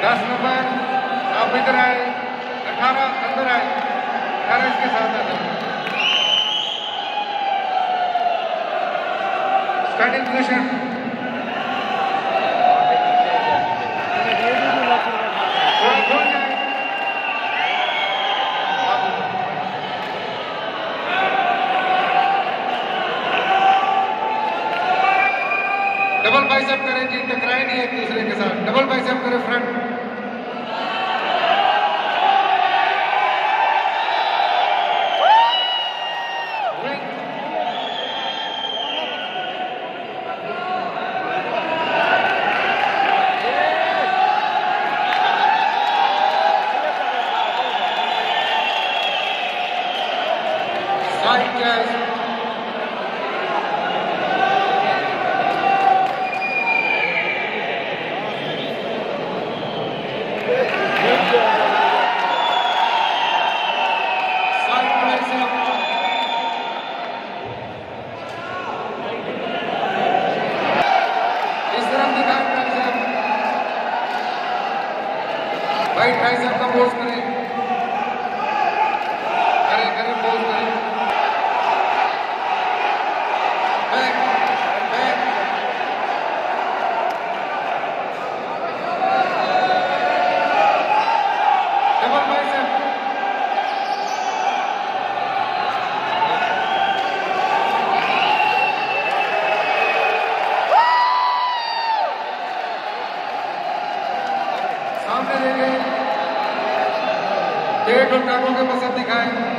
10 number आप इधर आए, 18 अंदर आए, 18 इसके साथ आ जाए। Starting position. खोल जाए। डबल बाइसेप करें जी, टकराए नहीं एक दूसरे के साथ। डबल बाइसेप करें front. Side chest. Right tricep का पोज करें, करें पोज करें। Back back. Double bicep. सामने देखें, पेट और टांगों के मसल दिखाएं।